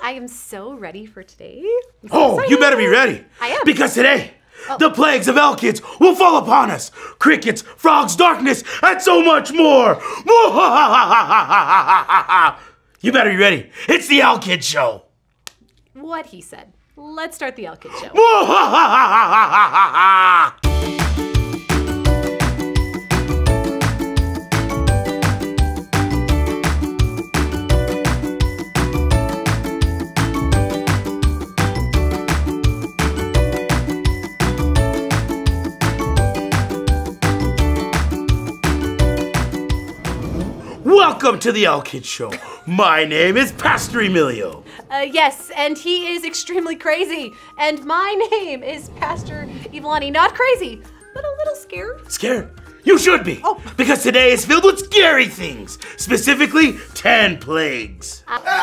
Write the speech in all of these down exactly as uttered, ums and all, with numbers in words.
I am so ready for today. So oh, excited. you better be ready. I am. Because today, oh. the plagues of L K I D Z will fall upon us. Crickets, frogs, darkness, and so much more. You better be ready. It's the L K I D Z show. What he said. Let's start the L K I D Z show. Welcome to the L K I D Z show. My name is Pastor Emilio. Uh, yes, and he is extremely crazy. And my name is Pastor Ivlani. Not crazy, but a little scared. Scared? You should be. Oh. Because today is filled with scary things. Specifically, ten plagues.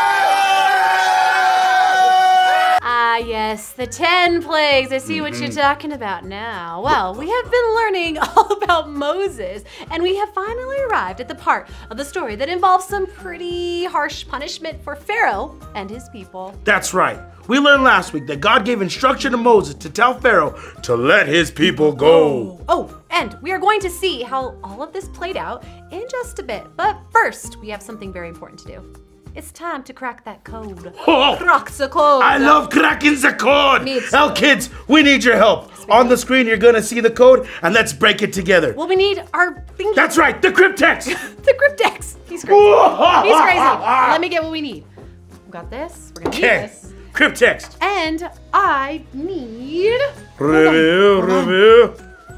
Ah, yes, the ten plagues. I see mm-hmm. what you're talking about now. Well, we have been learning all about Moses, and we have finally arrived at the part of the story that involves some pretty harsh punishment for Pharaoh and his people. That's right. We learned last week that God gave instruction to Moses to tell Pharaoh to let his people go. Oh, oh, and we are going to see how all of this played out in just a bit. But first, we have something very important to do. It's time to crack that code. Oh, crack the code. I love cracking the code. Me too. L K I D Z, we need your help. Yes, On the screen, you're gonna see the code, and let's break it together. Well, we need our thingy. That's right, the cryptex. The cryptex. He's crazy. He's crazy. Let me get what we need. We got this. We're gonna okay. need this. Cryptext. And I need... Review, review.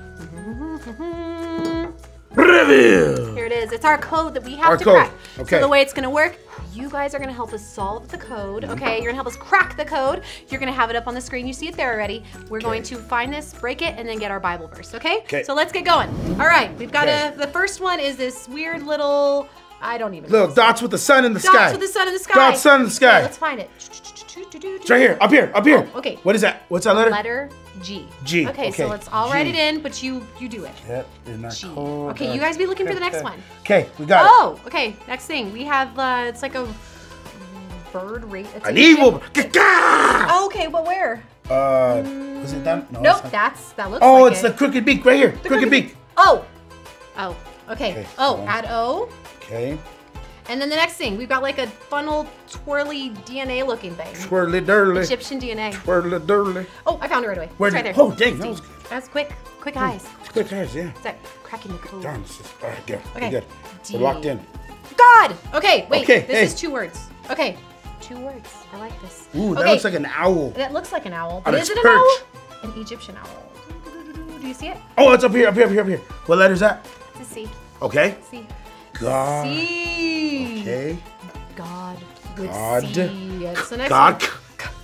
Review. Here it is. It's our code that we have our to code. crack. Okay. So the way it's gonna work, you guys are gonna help us solve the code, okay? You're gonna help us crack the code. You're gonna have it up on the screen. You see it there already. We're okay. going to find this, break it, and then get our Bible verse, okay? Okay. So let's get going. All right, we've got okay. a, the first one is this weird little, I don't even Little know. dots with the sun in the dots sky. Dots with the sun in the sky. Dots, sun in the sky. Okay, let's find it. It's right here, up here, up here. Oh, okay. What is that? What's that letter? Letter G. G. Okay, okay. so let's all G. write it in, but you you do it. Yep, in that G. code. Okay, you guys be looking for the next one. Okay, we got oh, it. Oh, okay. Next thing we have, uh, it's like a bird rate. An evil. Oh, okay, but where? Uh, was it that? No. Nope, that's that looks. Oh, like it's it. the crooked beak right here. The Crooked, crooked beak. Oh, oh, okay. okay oh, so. add O. Okay. And then the next thing, we've got like a funnel, twirly D N A looking thing. Twirly dirly. Egyptian D N A. Twirly dirly. Oh, I found it right away. Where it's right did, there. Oh, dang, that was good. That's quick, quick eyes. Quick eyes, yeah. Is that cracking the code? Darn, this is, all right, there. Okay. Good. D. We're locked in. God! Okay, wait, okay, this hey. is two words. Okay, two words. I like this. Ooh, that okay. looks like an owl. That looks like an owl. But On is its it perch. an owl? An Egyptian owl. Do you see it? Oh, it's up here, up here, up here, up here. What letter is that? It's a C. Okay. C. God. C. Okay. God. With God. C. It's the next God. one.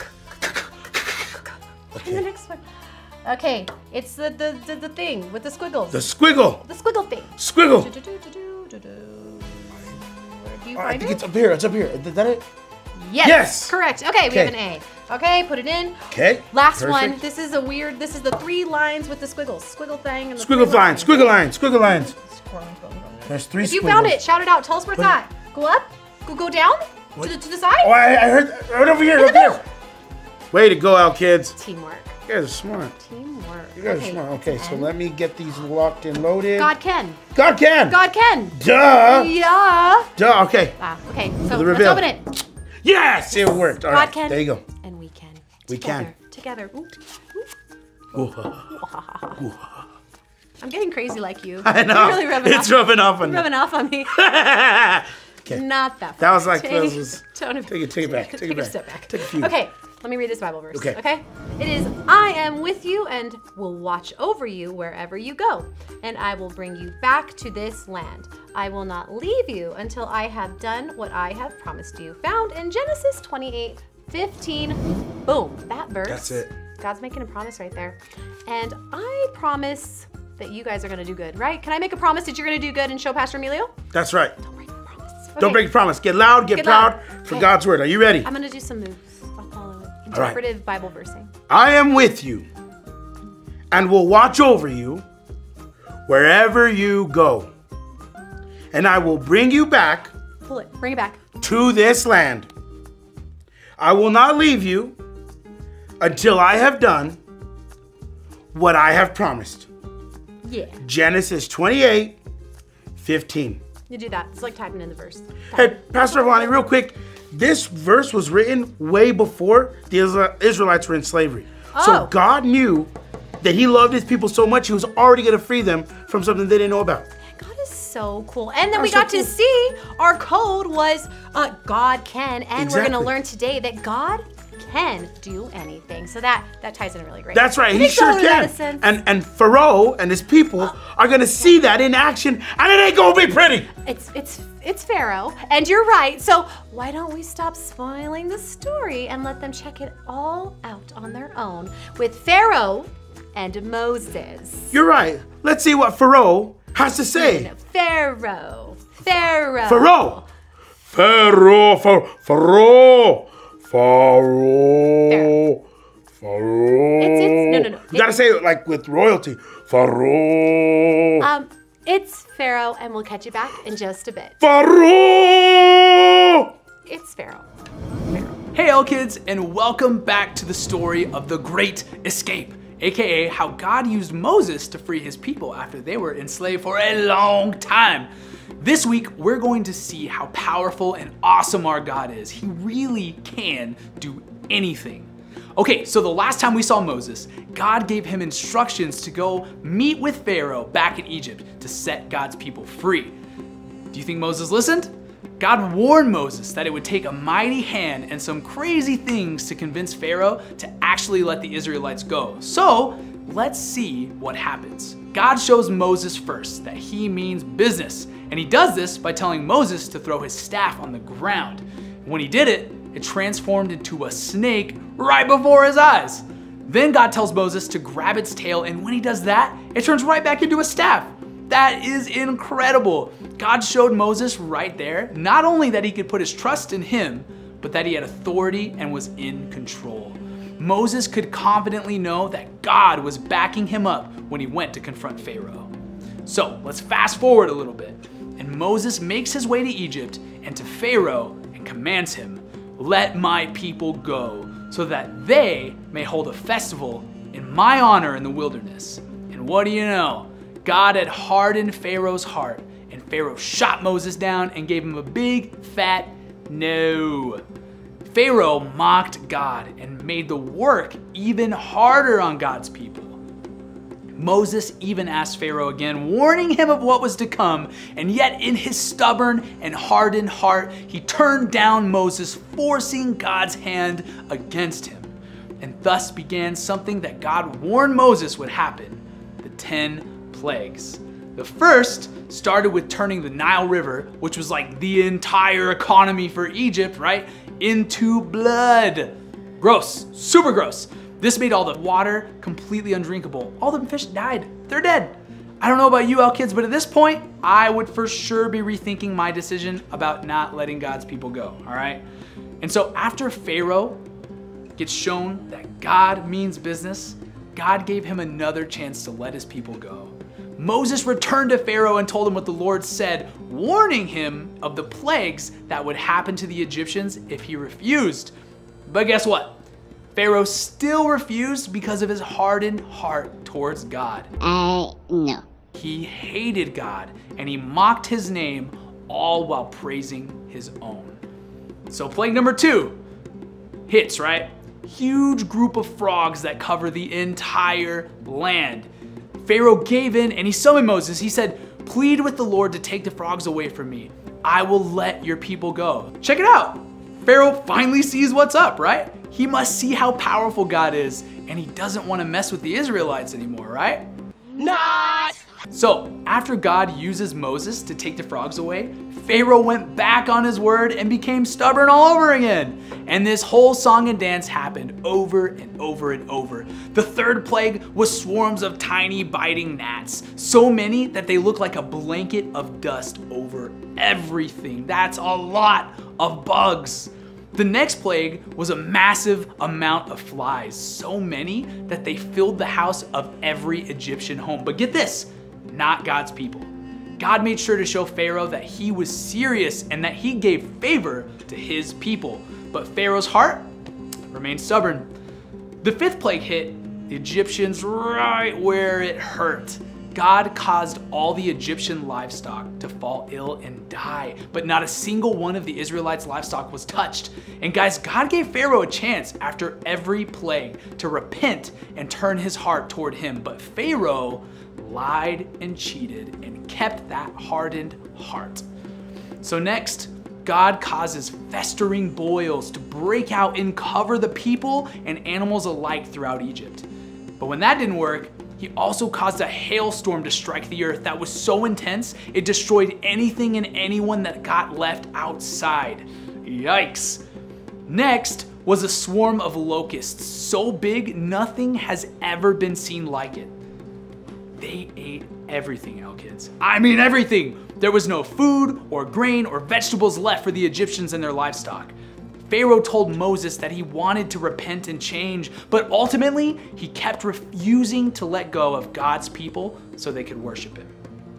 Okay. And the next one. Okay, it's the, the, the, the thing with the squiggles. The squiggle. The squiggle thing. Squiggle. Do, do, do, do, do, do. Where do you Oh, find I think it? it's up here. It's up here. Is that it? Yes. Yes. Correct. Okay, we Okay. have an A. Okay, put it in. Okay. Last Perfect. one. This is a weird, this is the three lines with the squiggles. Squiggle thing and the Squiggle three lines. Squiggle lines. Squiggle lines. There's three If you squiggles. found it, shout it out. Tell us where it's at. Go up. Go go down. To the, to the side. Oh, I, I heard right over here. In the Right there. middle. Way to go, L K I D Z. Teamwork. You guys are smart. Teamwork. You guys okay. are smart. Okay, so And let me get these locked and loaded. God can. God can. God can. Duh. Yeah. Duh. Okay. Ah, okay, so the let's reveal. open it. Yes, it worked. All God right. can. There you go. And we can. We Together. can. Together. Ooh. Ooh. Ooh. I'm getting crazy like you. I know. You're really rubbing it's off. rubbing off on me. rubbing off on me. Okay. Not that. That was like take, this was. Take Take it. Take it back. Take, take it back. a step back. Take a few. Okay. Let me read this Bible verse. Okay. Okay. It is, I am with you and will watch over you wherever you go, and I will bring you back to this land. I will not leave you until I have done what I have promised you. Found in Genesis twenty-eight fifteen. Boom. That verse. That's it. God's making a promise right there. And I promise that you guys are going to do good, right? Can I make a promise that you're going to do good and show Pastor Emilio? That's right. Don't break the promise. Okay. Don't break the promise. Get loud, get, Get proud loud. for Okay. God's word. Are you ready? I'm going to do some moves. I'll follow it. All right. Interpretive Bible versing. I am with you and will watch over you wherever you go. And I will bring you back Pull it. Bring it back. to this land. I will not leave you until I have done what I have promised. Yeah. Genesis twenty-eight, fifteen. You do that. It's like typing in the verse. Hey, Pastor Avani, real quick. This verse was written way before the Israelites were in slavery. Oh. So God knew that he loved his people so much, he was already going to free them from something they didn't know about. God is so cool. And then That's we got so to cool. see our code was uh, God can. And we're going Exactly. to learn today that God can do anything. So that that ties in really great. That's right, It he makes a sure whole lot of can. sense. And and Pharaoh and his people are gonna see that in action, and it ain't gonna be pretty. It's it's it's Pharaoh, and you're right. So why don't we stop spoiling the story and let them check it all out on their own with Pharaoh and Moses. You're right. Let's see what Pharaoh has to say. Pharaoh, Pharaoh, Pharaoh, Pharaoh, Pharaoh, Pharaoh, Pharaoh, Pharaoh. It's it's no no no. You gotta say it like with royalty. Pharaoh. Um, it's Pharaoh, and we'll catch you back in just a bit. Pharaoh. It's Pharaoh. Hey L Kids, and welcome back to the story of the Great Escape, aka how God used Moses to free his people after they were enslaved for a long time. This week, we're going to see how powerful and awesome our God is. He really can do anything. Okay, so the last time we saw Moses, God gave him instructions to go meet with Pharaoh back in Egypt to set God's people free. Do you think Moses listened? God warned Moses that it would take a mighty hand and some crazy things to convince Pharaoh to actually let the Israelites go. So let's see what happens. God shows Moses first that he means business, and he does this by telling Moses to throw his staff on the ground. When he did it, it transformed into a snake right before his eyes. Then God tells Moses to grab its tail, and when he does that, it turns right back into a staff. That is incredible. God showed Moses right there, not only that he could put his trust in him, but that he had authority and was in control. Moses could confidently know that God was backing him up when he went to confront Pharaoh. So let's fast forward a little bit. And Moses makes his way to Egypt and to Pharaoh and commands him, "Let my people go, so that they may hold a festival in my honor in the wilderness." And what do you know? God had hardened Pharaoh's heart, and Pharaoh shot Moses down and gave him a big fat no. Pharaoh mocked God and made the work even harder on God's people. Moses even asked Pharaoh again, warning him of what was to come, and yet in his stubborn and hardened heart, he turned down Moses, forcing God's hand against him. And thus began something that God warned Moses would happen, the ten plagues. The first started with turning the Nile River, which was like the entire economy for Egypt, right, into blood. Gross, super gross. This made all the water completely undrinkable. All the fish died, they're dead. I don't know about you, L Kids, but at this point, I would for sure be rethinking my decision about not letting God's people go, all right? And so after Pharaoh gets shown that God means business, God gave him another chance to let his people go. Moses returned to Pharaoh and told him what the Lord said, warning him of the plagues that would happen to the Egyptians if he refused. But guess what? Pharaoh still refused because of his hardened heart towards God. Uh, no. He hated God and he mocked his name, all while praising his own. So plague number two hits, right? Huge group of frogs that cover the entire land. Pharaoh gave in and he summoned Moses. He said, "Plead with the Lord to take the frogs away from me. I will let your people go." Check it out. Pharaoh finally sees what's up, right? He must see how powerful God is, and he doesn't want to mess with the Israelites anymore, right? Not! So after God uses Moses to take the frogs away, Pharaoh went back on his word and became stubborn all over again. And this whole song and dance happened over and over and over. The third plague was swarms of tiny biting gnats, so many that they look like a blanket of dust over everything. That's a lot of bugs. The next plague was a massive amount of flies, so many that they filled the house of every Egyptian home. But get this, not God's people. God made sure to show Pharaoh that he was serious and that he gave favor to his people. But Pharaoh's heart remained stubborn. The fifth plague hit the Egyptians right where it hurt. God caused all the Egyptian livestock to fall ill and die, but not a single one of the Israelites' livestock was touched. And guys, God gave Pharaoh a chance after every plague to repent and turn his heart toward him, but Pharaoh lied and cheated and kept that hardened heart. So next, God causes festering boils to break out and cover the people and animals alike throughout Egypt. But when that didn't work, he also caused a hailstorm to strike the earth that was so intense, it destroyed anything and anyone that got left outside. Yikes. Next was a swarm of locusts so big nothing has ever been seen like it. They ate everything, L kids. I mean everything. There was no food or grain or vegetables left for the Egyptians and their livestock. Pharaoh told Moses that he wanted to repent and change, but ultimately he kept refusing to let go of God's people so they could worship him.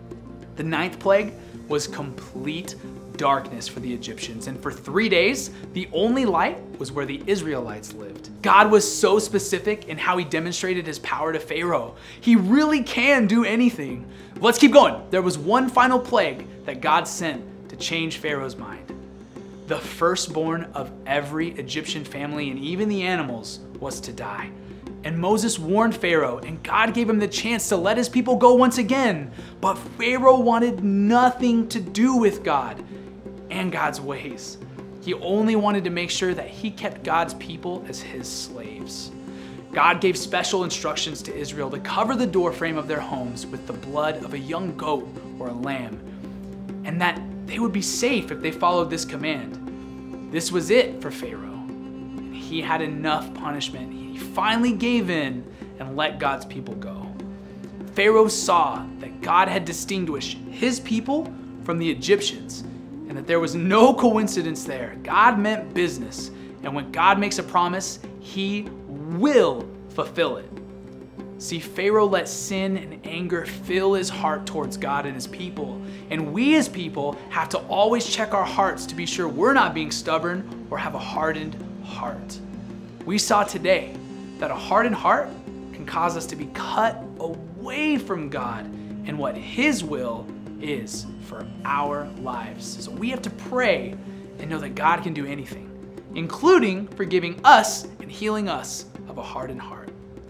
The ninth plague was complete darkness for the Egyptians, and for three days, the only light was where the Israelites lived. God was so specific in how he demonstrated his power to Pharaoh. He really can do anything. Let's keep going. There was one final plague that God sent to change Pharaoh's mind. The firstborn of every Egyptian family and even the animals was to die. And Moses warned Pharaoh, and God gave him the chance to let his people go once again. But Pharaoh wanted nothing to do with God and God's ways. He only wanted to make sure that he kept God's people as his slaves. God gave special instructions to Israel to cover the doorframe of their homes with the blood of a young goat or a lamb, and that they would be safe if they followed this command. This was it for Pharaoh. And he had enough punishment. He finally gave in and let God's people go. Pharaoh saw that God had distinguished his people from the Egyptians and that there was no coincidence there. God meant business. And when God makes a promise, he will fulfill it. See, Pharaoh let sin and anger fill his heart towards God and his people. And we as people have to always check our hearts to be sure we're not being stubborn or have a hardened heart. We saw today that a hardened heart can cause us to be cut away from God and what his will is for our lives. So we have to pray and know that God can do anything, including forgiving us and healing us of a hardened heart.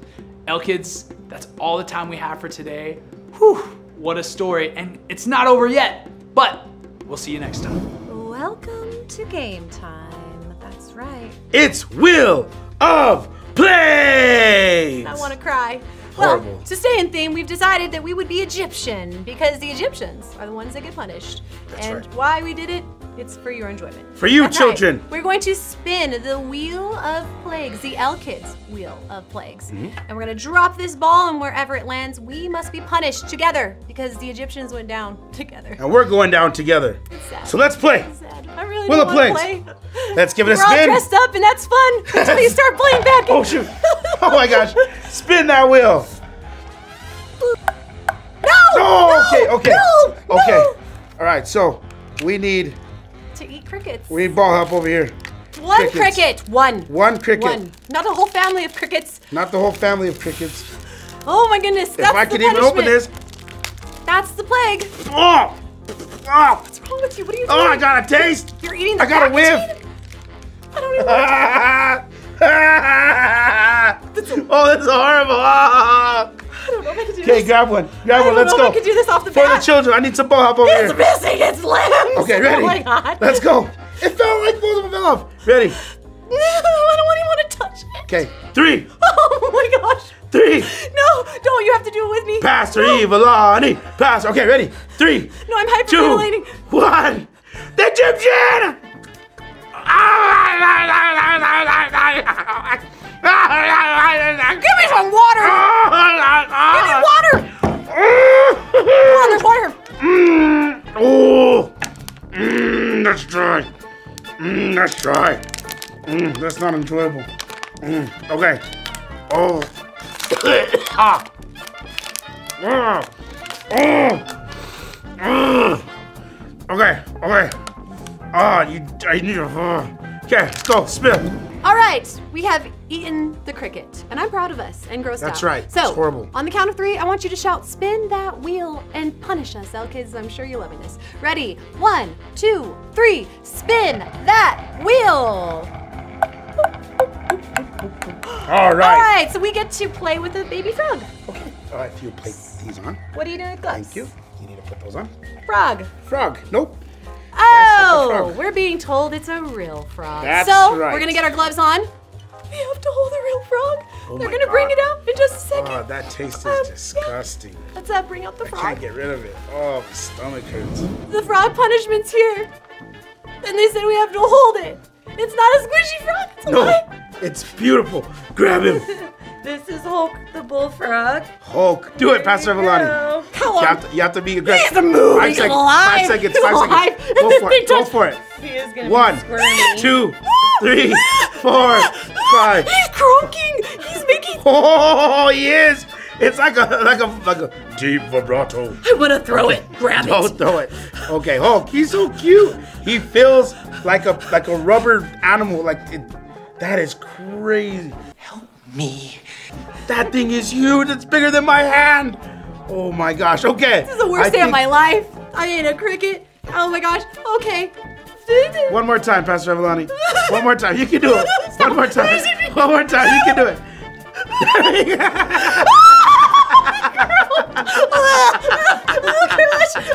L kids, that's all the time we have for today. Whew, what a story. And it's not over yet, but we'll see you next time. Welcome to game time. That's right. It's Wheel of Plagues! I want to cry. Horrible. Well, to stay in theme, we've decided that we would be Egyptian because the Egyptians are the ones that get punished. That's and right. Why we did it, it's for your enjoyment. For you, That's children. Right. We're going to spin the Wheel of Plagues, the L KIDZ Wheel of Plagues. Mm-hmm. And we're going to drop this ball, and wherever it lands, we must be punished together because the Egyptians went down together. And we're going down together. It's sad. So let's play. It's sad. I really Wheel don't of want to Plagues. play. Let's give it a We're spin. all dressed up, and that's fun until you start playing back. Oh, shoot. Oh, my gosh. Spin that wheel. No! Oh, okay, okay. No! Okay. No! All right, so we need To eat crickets. we need ball help over here. One Crickets. cricket. One. One cricket. One. Not a whole family of crickets. Not the whole family of crickets. Oh my goodness. That's If I the could even open this. punishment. That's the plague. Oh! Oh! What's wrong with you? What are you doing? Oh, I got a taste. You're eating the I got a packaging? whiff. I don't even want Oh, this is horrible. Ah. I don't know if I can do Okay, this. grab one. Grab I one. don't Let's know go. if I can do this off the For bat. the children, I need some ball help over It's here. missing its limbs. Okay, ready? Oh my God. Let's go. It fell like both of them fell off. Ready? No, I don't even want to touch it. Okay, three, Oh my gosh. three. No, don't. You have to do it with me. Pastor no. Evilani. Pass. Okay, ready? Three, No, I'm two, hyperventilating. one. The Egyptian! Give me some water. Give me water. Come on, there's water. Mm, oh, mm, that's dry. Mm, that's dry. Mm, that's not enjoyable. Mm, okay. Oh. ah. Ah. Oh. Mm. Okay. Okay. Ah, you. I need a. Uh. Okay, let's go. Spin. All right. right, we have eaten the cricket, and I'm proud of us and grossed out. That's right. So, it's horrible. On the count of three, I want you to shout, spin that wheel and punish us, L Kids. I'm sure you're loving this. Ready? One, two, three, spin that wheel. All right. All right, so we get to play with a baby frog. Okay. All right, if you put these on. What are you doing with gloves? Thank you. You need to put those on. Frog. Frog. Nope. Oh, frog. we're being told it's a real frog. That's so right. we're gonna get our gloves on. We have to hold the real frog. Oh They're my gonna God. bring it out in just a second. Oh, that taste is Um, disgusting. Let's uh, bring out the I frog. can't get rid of it. Oh, my stomach hurts. The frog punishment's here. And they said we have to hold it. It's not a squishy frog. It's No, alive. it's beautiful. Grab him. This is Hulk the bullfrog. Hulk. Do it, Pastor Villani. How You long? have, to, you have to be aggressive. He's a movie. Five He's seconds. alive. Five seconds. He's Five alive. seconds. Go This for thing it. Go just- for it. He is gonna One, be squirmy. two, three, four, five. He's croaking. He's making. Oh, he is. It's like a like a like a deep vibrato. I want to throw it. Grab Don't it. throw it. Okay, Hulk. He's so cute. He feels like a like a rubber animal. Like it, that is crazy. Help me. That thing is huge. It's bigger than my hand. Oh my gosh. Okay. This is the worst I day of think- my life. I ate a cricket. Oh my gosh. Okay. One more time, Pastor Avalani. One more time. You can do it. Stop. One more time. Where is it? One more time. You can do it. Oh gosh.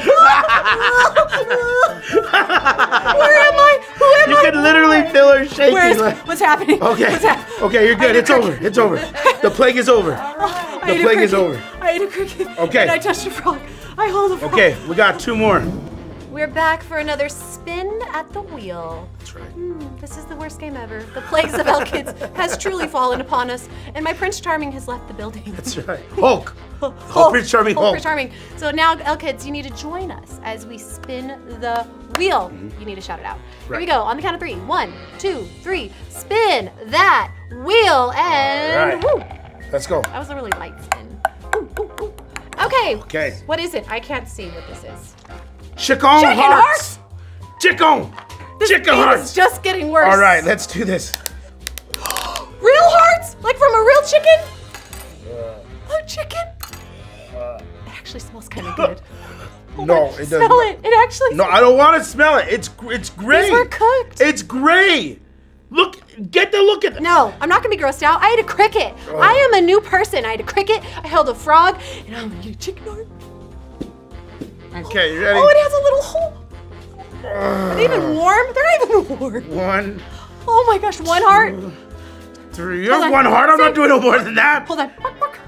Where am I? Who am You I? can literally feel her shaking. Where is, like- what's happening? Okay. What's hap- Okay, you're I good. ate a It's over. cricket. It's over. The plague is over. I The ate a plague is cricket. over. I ate a cricket. Okay. And I touched a frog. I hold a frog. Okay, we got two more. We're back for another spin at the wheel. That's right. Hmm, this is the worst game ever. The plagues of L Kids has truly fallen upon us, and my Prince Charming has left the building. That's right. Hulk. Hulk, Hulk, Prince Charming, Hulk, Hulk. Prince Charming. So now, L Kids, you need to join us as we spin the wheel. You need to shout it out. Here we Right. go. On the count of three. One, two, three. Spin that wheel and All woo. Let's go. That was a really light spin. Woo, woo, woo. Okay. Okay. What is it? I can't see what this is. Chicken, Chicken hearts. hearts? Chicken. This Chicken game hearts. is just getting worse. All right, let's do this. Real hearts? Like from a real chicken? A chicken? It actually smells kind of good. Hold No, on. it doesn't. Smell it. It actually No, I don't want to smell it. It's it's gray. These were cooked. It's gray. Look, get the look at. No, I'm not gonna be grossed out. I ate a cricket. I am a new person. I ate a cricket, I held a frog, and I'm gonna eat a chicken heart. Okay, you ready? Oh, it has a little hole. Are they even warm? They're not even warm. One, Oh my gosh, one heart. three. You Hold have on. one heart. I'm not Sit. doing no more than that. Hold on.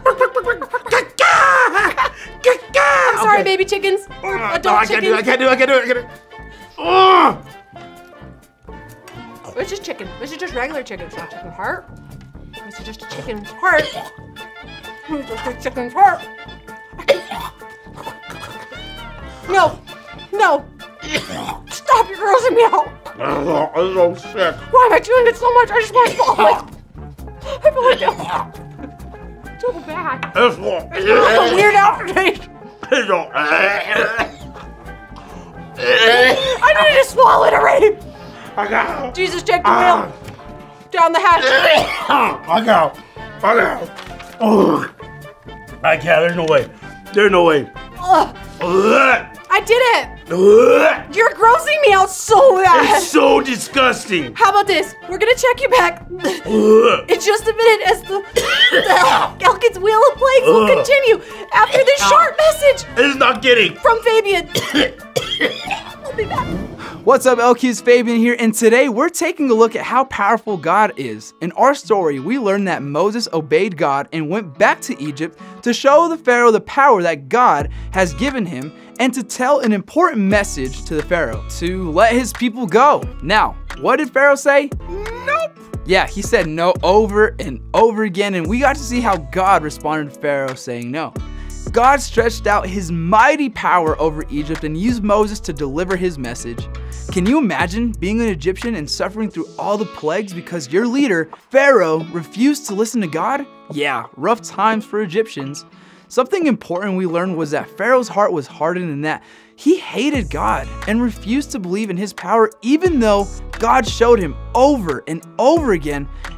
I'm I'm sorry, baby chickens. Or No, adult I can't do it. I chickens. can't do it. I can't do it. I can't do it. Oh! It's just chicken. This is just regular chicken. It's not chicken heart. This is just a chicken's heart. It's just a chicken's heart. No, no. Stop, you're grossing me out. Oh, I'm so sick. Why am I doing it so much? I just want to swallow it. I feel like that. So bad. It's It's a weird aftertaste. I needed to swallow it already. I got. Jesus, check the Ah. wheel. Down the hatch. I got. I got. Oh. I can't. There's no way. There's no way. Ugh, Ugh. I did it. Ugh. You're grossing me out so bad. It's so disgusting. How about this? We're gonna check you back Ugh. in just a minute as the, the L Kids Wheel of Plagues will Ugh. continue after this short message It's not getting. from Fabian. I'll be back. What's up, L Kids? Fabian here, and today we're taking a look at how powerful God is. In our story, we learned that Moses obeyed God and went back to Egypt to show the Pharaoh the power that God has given him and to tell an important message to the Pharaoh, to let his people go. Now, what did Pharaoh say? Nope. Yeah, he said no over and over again, and we got to see how God responded to Pharaoh saying no. God stretched out his mighty power over Egypt and used Moses to deliver his message. Can you imagine being an Egyptian and suffering through all the plagues because your leader, Pharaoh, refused to listen to God? Yeah, rough times for Egyptians. Something important we learned was that Pharaoh's heart was hardened and that he hated God and refused to believe in his power even though God showed him over and over again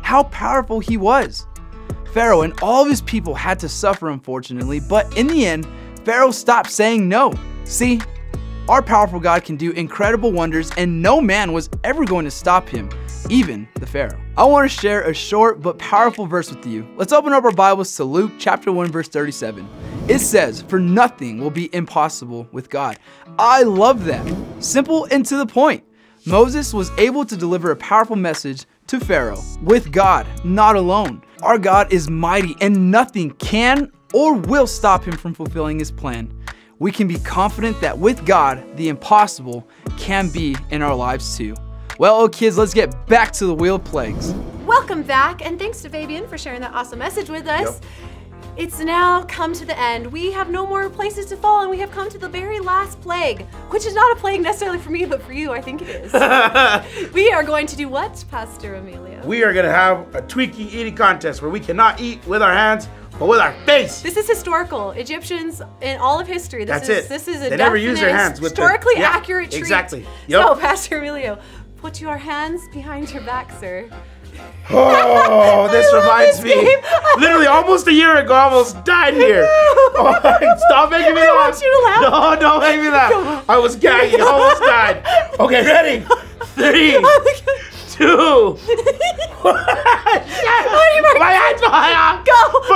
how powerful he was. Pharaoh and all of his people had to suffer, unfortunately, but in the end, Pharaoh stopped saying no. See, our powerful God can do incredible wonders, and no man was ever going to stop him, even the Pharaoh. I want to share a short but powerful verse with you. Let's open up our Bibles to Luke chapter one, verse thirty-seven. It says, "For nothing will be impossible with God." I love that. Simple and to the point. Moses was able to deliver a powerful message to Pharaoh with God, not alone. Our God is mighty, and nothing can or will stop him from fulfilling his plan. We can be confident that with God, the impossible can be in our lives too. Well, oh kids, let's get back to the wheel plagues. Welcome back, and thanks to Fabian for sharing that awesome message with us. Yep. It's now come to the end. We have no more places to fall, and we have come to the very last plague, which is not a plague necessarily for me, but for you, I think it is. We are going to do what, Pastor Emilio? We are going to have a Twinkie eating contest where we cannot eat with our hands, but with our face. This is historical. Egyptians in all of history. This That's is, it. This is a They never use their definite, hands with historically the, yeah, accurate treat. Exactly. Yep. So, Pastor Emilio, put your hands behind your back, sir. Oh, this I love reminds this me. game. Literally, almost a year ago, I almost died here. Oh, stop making me I laugh. want you to laugh. No, don't make me laugh. I was gagging. I almost died. Okay, ready? Three, two, one. My hands behind.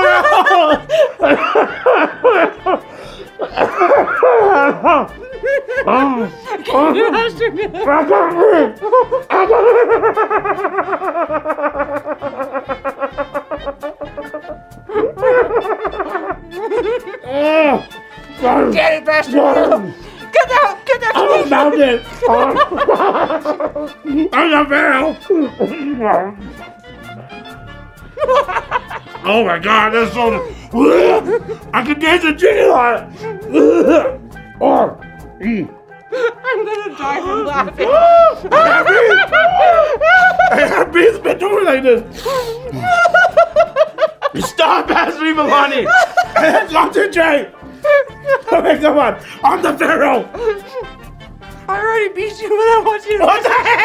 Go. Get it, Pastor. Get that, get that. I found it. I'm a barrel. Oh my God, that's so. I can dance a jiggy line. Oh. Mm. I'm gonna die from laughing. I have bees been doing like this. Stop, Pastor Milani. Concentrate. Okay, come on. I'm the Pharaoh. I already beat you, but I want you to. What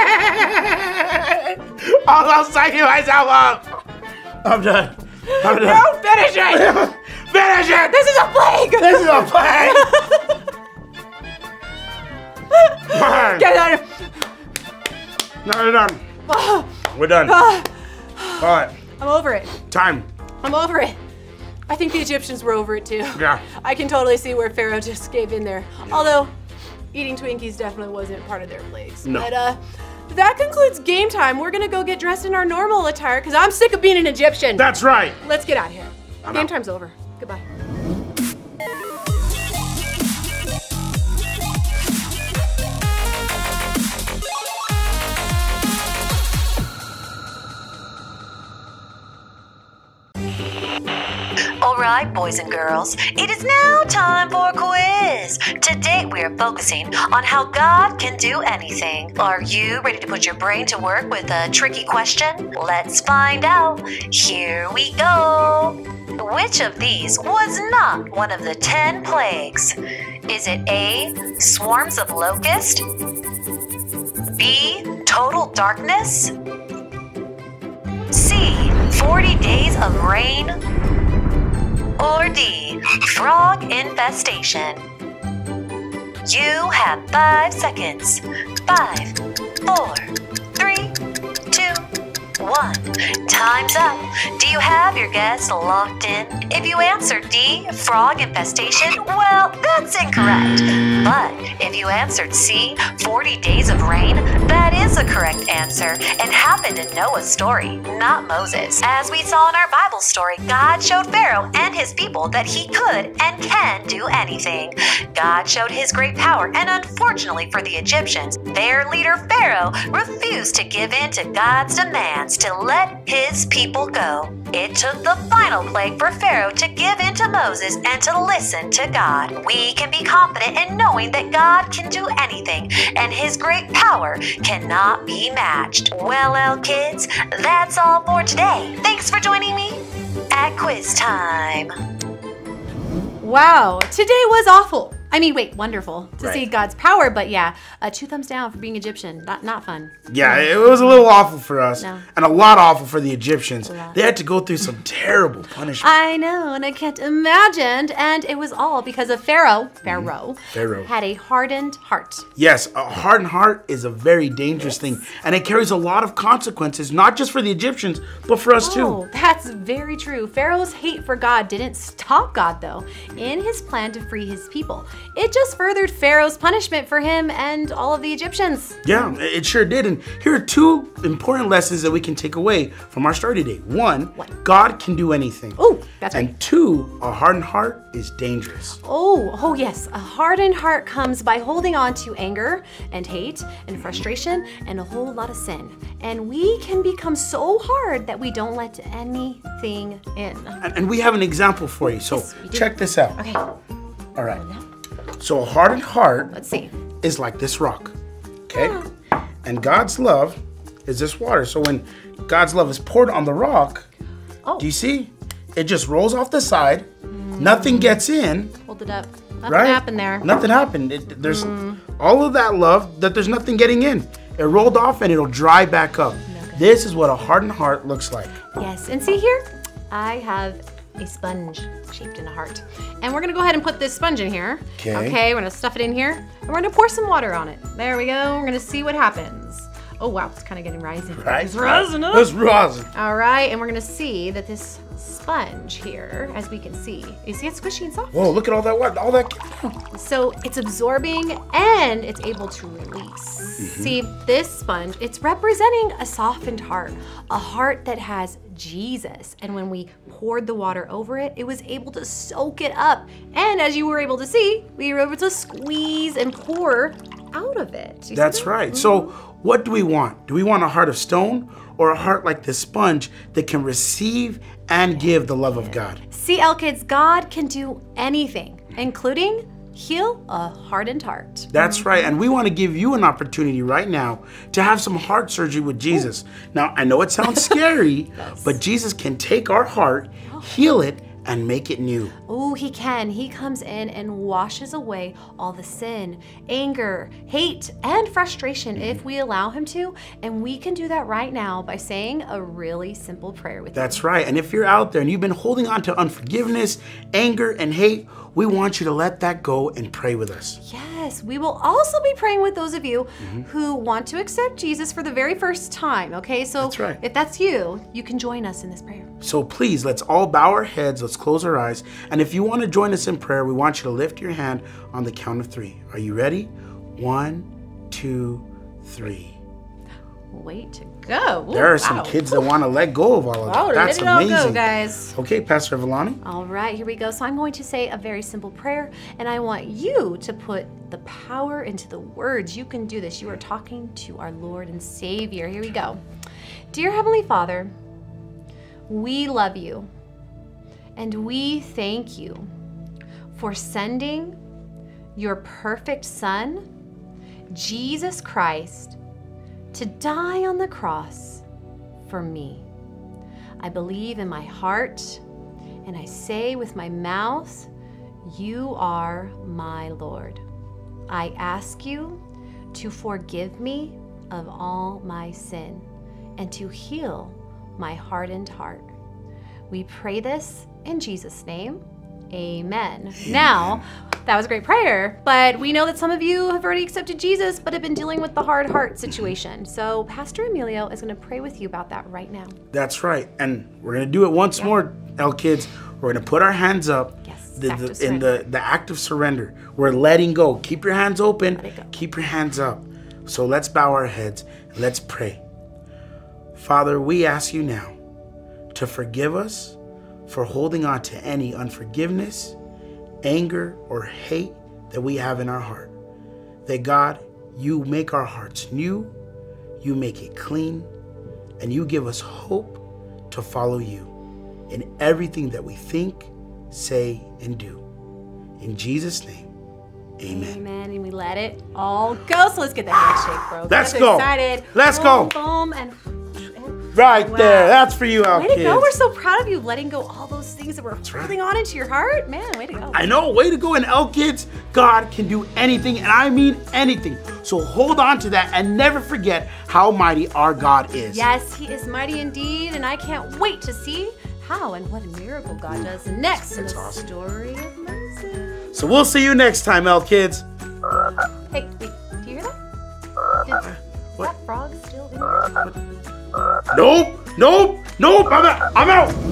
the heck? I'll, I'll psych myself up. I'm done. I'm done. No, finish it. Finish it. This is a plague. This is a plague. Get out of. No, we're done. We're done. All right. I'm over it. Time. I'm over it. I think the Egyptians were over it too. Yeah. I can totally see where Pharaoh just gave in there. Although, eating Twinkies definitely wasn't part of their plagues. No. But uh, that concludes game time. We're gonna go get dressed in our normal attire because I'm sick of being an Egyptian. That's right. Let's get out of here. I'm Game out. time's over. Goodbye. Alright, boys and girls, it is now time for a quiz. Today we are focusing on how God can do anything. Are you ready to put your brain to work with a tricky question? Let's find out. Here we go. Which of these was not one of the ten plagues? Is it A, swarms of locusts? B, total darkness? C, forty days of rain? Or D, frog infestation? You have five seconds. Five, four, three, two, one. Time's up. Do you have your guess locked in? If you answered D, frog infestation, well, that's incorrect. But if you answered C, forty days of rain, that is the correct answer and happened in Noah's story, not Moses. As we saw in our Bible story, God showed Pharaoh and his people that he could and can do anything. God showed his great power, and unfortunately for the Egyptians, their leader Pharaoh refused to give in to God's demands to let his people go. It took the final plague for Pharaoh to give in to Moses and to listen to God. We can be confident in knowing that God can do anything, and his great power cannot be matched. Well, L kids, that's all for today. Thanks for joining me at quiz time. Wow, today was awful. I mean, wait, wonderful to Right. see God's power, but yeah, uh, two thumbs down for being Egyptian. Not not fun. Yeah, it was a little awful for us, No. and a lot awful for the Egyptians. lot. They had to go through some terrible punishment. I know, and I can't imagine. And it was all because of Pharaoh. Pharaoh, Pharaoh. had a hardened heart. Yes, a hardened heart is a very dangerous thing, and it carries a lot of consequences, not just for the Egyptians, but for us too. Oh, that's very true. Pharaoh's hate for God didn't stop God, though, in his plan to free his people. It just furthered Pharaoh's punishment for him and all of the Egyptians. Yeah, it sure did. And here are two important lessons that we can take away from our story today. One, What? God can do anything. Oh, that's right. And two, a hardened heart is dangerous. Oh, oh yes. A hardened heart comes by holding on to anger and hate and frustration and a whole lot of sin. And we can become so hard that we don't let anything in. And, and we have an example for you. So Yes, we do. check this out. Okay, All right. So a hardened heart let's see. is like this rock. Okay? And God's love is this water. So when God's love is poured on the rock, Oh, do you see? It just rolls off the side. Nothing gets in. hold it up. Nothing Right? happened there. Nothing happened. It, there's all of that love that there's nothing getting in. It rolled off and it'll dry back up. This is what a hardened heart looks like. Yes, and see here, I have a sponge shaped in a heart. And we're gonna go ahead and put this sponge in here. Okay. Okay, we're gonna stuff it in here, and we're gonna pour some water on it. There we go, we're gonna see what happens. Oh wow, it's kind of getting rising. Right? It's rising up. It's rising. All right, and we're gonna see that this sponge here, as we can see, you see it's squishy and soft? Whoa, look at all that water. All that. So it's absorbing and it's able to release. See, this sponge, it's representing a softened heart, a heart that has Jesus. And when we poured the water over it, it was able to soak it up. And as you were able to see, we were able to squeeze and pour out of it. You see That's that? right. So what do we want? Do we want a heart of stone or a heart like this sponge that can receive and give the love of God? See, L Kids, God can do anything, including heal a hardened heart. That's right. And we want to give you an opportunity right now to have some heart surgery with Jesus. Now, I know it sounds scary, but Jesus can take our heart, heal it, and make it new. Oh, he can. He comes in and washes away all the sin, anger, hate, and frustration if we allow him to. And we can do that right now by saying a really simple prayer with That's right. And if you're out there and you've been holding on to unforgiveness, anger, and hate, we want you to let that go and pray with us. Yes, we will also be praying with those of you who want to accept Jesus for the very first time, okay? So That's right. if that's you, you can join us in this prayer. So please, let's all bow our heads, let's close our eyes. And if you want to join us in prayer, we want you to lift your hand on the count of three. Are you ready? One, two, three. Way to go. Ooh, There are some wow. kids that want to let go of all of that. Oh, That's let it all amazing. go, guys. Okay, Pastor Villani. All right, here we go. So I'm going to say a very simple prayer, and I want you to put the power into the words. You can do this. You are talking to our Lord and Savior. Here we go. Dear Heavenly Father, we love you, and we thank you for sending your perfect Son, Jesus Christ, to die on the cross for me. I believe in my heart and I say with my mouth, you are my Lord. I ask you to forgive me of all my sin and to heal my hardened heart. We pray this in Jesus' name. Amen. Now, that was a great prayer, but we know that some of you have already accepted Jesus but have been dealing with the hard heart situation. So Pastor Emilio is going to pray with you about that right now. That's right. And we're going to do it once more, L Kids. We're going to put our hands up. Yes, The, act of the, in surrender. the, the act of surrender. We're letting go. Keep your hands open. Let it go. Keep your hands up. So let's bow our heads and let's pray. Father, we ask you now to forgive us for holding on to any unforgiveness, anger, or hate that we have in our heart. That God, you make our hearts new, you make it clean, and you give us hope to follow you in everything that we think, say, and do. In Jesus' name, amen. Amen. And we let it all go. So let's get that handshake, bro. Let's Get go. Excited. Let's boom, go. Boom, and, and Right Wow. there. That's for you, L Way to Kids. go. We're so proud of you letting go all those things that were holding right. on into your heart. Man, way to go. I know, way to go. And L Kids, God can do anything, and I mean anything. So hold on to that and never forget how mighty our God is. Yes, he is mighty indeed, and I can't wait to see how and what a miracle God does next in That's the awesome. story of Moses. So we'll see you next time, L Kids. Hey, wait, do you hear that? Did What? that frog still in there? Nope, nope, nope. I'm out. I'm out.